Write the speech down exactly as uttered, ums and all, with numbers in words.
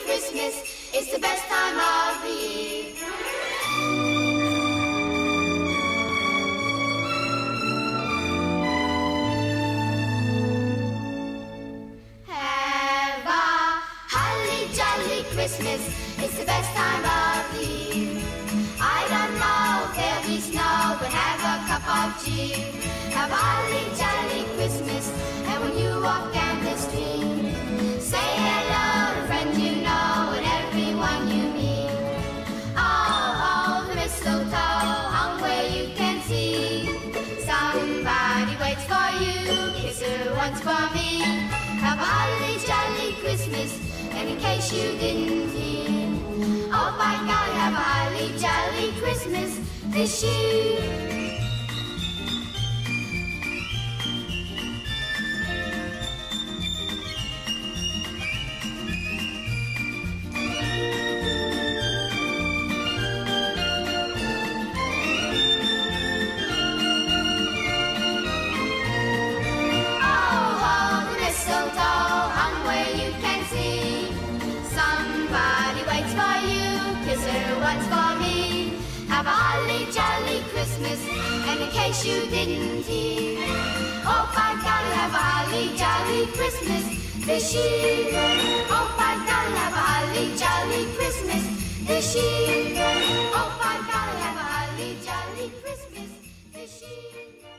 Christmas. It's the best time of the year. Have a holly jolly Christmas. It's the best time of the year. I don't know if there'll be snow, but have a cup of cheer. Have a holly jolly Christmas, and when you walk down the street, say hello to friends you know and everyone you meet. Oh, oh, the mistletoe hung where you can see. Somebody waits for you, kiss her once for me. Have a holly jolly Christmas, and in case you didn't hear, oh my God, have a holly jolly Christmas this year. Once for me, have a holly jolly Christmas, and in case you didn't hear, hope I gotta have a holly jolly Christmas this year. Hope I gotta have a holly jolly Christmas this year. Hope I gotta have a holly jolly Christmas this year.